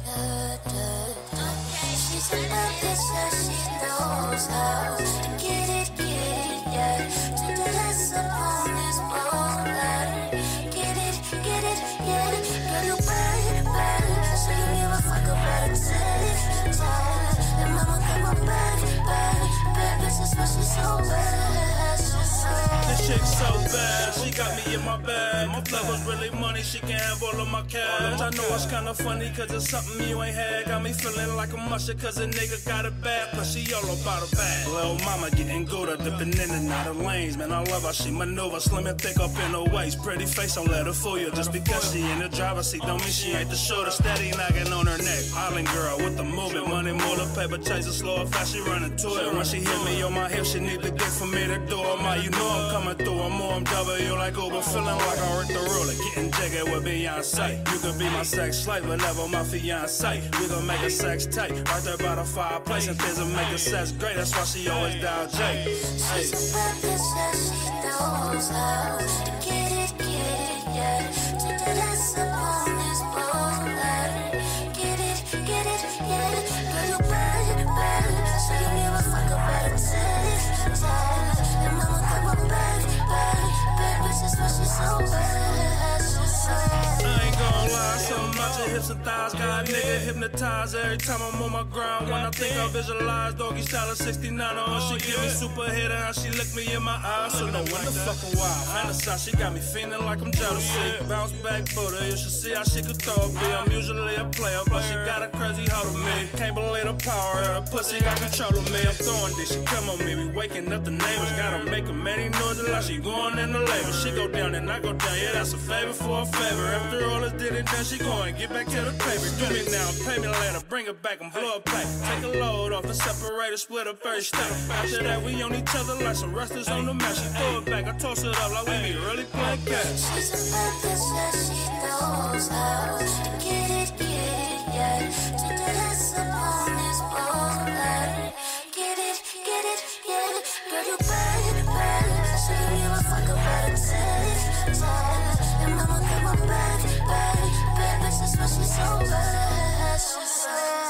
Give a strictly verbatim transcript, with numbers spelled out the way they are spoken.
She's a bad bitch, yeah, she knows how to get it, get it, yeah. To do this upon this baller. Get it, get it, yeah. Girl, you bad, bad. So you give a fuck about it, tell it, tell it. And mama got my back, bad, bad bitch, that's why she's so bad, she's so bad. This chick's so bad, she got me in my bag. My flavor's really money, she can have all of my cash. I know it's kinda funny, cause it's something you ain't had. Got me feeling like a musher, cause a nigga got it bad. Plus she all about a bag. Lil' mama getting good at dipping in and out of lanes. Man, I love how she maneuver, slim and thick up in her waist. Pretty face, don't let her fool you. Just because she in the driver's seat, don't mean she ain't the shorter. Steady knocking on her neck. Island girl with the movement, money, more the paper chaser, slow or fast, she running to it. When she hit me on my hip, she need to get for me to do it. My, you know I'm coming through, I'm more, I'm W like Uber, feeling like I worked the ruler, getting jiggy with Beyonce. You could be my sex slave, but never my fiance. We gon' make a sex tape, right there by the fireplace, and things will make the sex great. That's why she always dial J. She's a bad bitch, yeah, she knows how to get it, get it, yeah. To do this upon this baller. Get it, get it, yeah. Girl, you bad, bad. So you give a fuck about it, tell it, tell it. And mama got my back, bad, bad bitch, that's why she's so bad, she's so bad. I ain't gon' lie, something about your hips and thighs got a nigga hypnotized every time I'm on my ground. When I think I visualize doggy style of sixty-nine, oh, she give me super hit and how she look me in my eyes. So no wonder fucking wild. Fantasize, she got me feeling like I'm jealous. Bounce back for her, you should see how she could throw a beat. I'm usually a player, but she got a crazy hold of me. Can't believe the power, her pussy got control of me. I'm throwing this, she come on me, we waking up the neighbors. Gotta make a many noises like she going in the labor. She go down and I go down, yeah, that's a favor for a favor. After all is did and done, she going get back to the paper. Do me now, pay me later, bring it back and blow a plate. Take a load off the separator, split up every state. After that, we on each other like some wrestlers on the mat. She throw it back, I toss it up like we be really playing catch. She's a bad bitch, yeah, she knows how to get it, get it, yeah. To do this upon this baller. Get it, get it, yeah. Girl, you bad, bad. So you give a fuck about it, tell it, tell it. And mama got my back, bad, bad bitch, that's why she's so bad, she's so bad.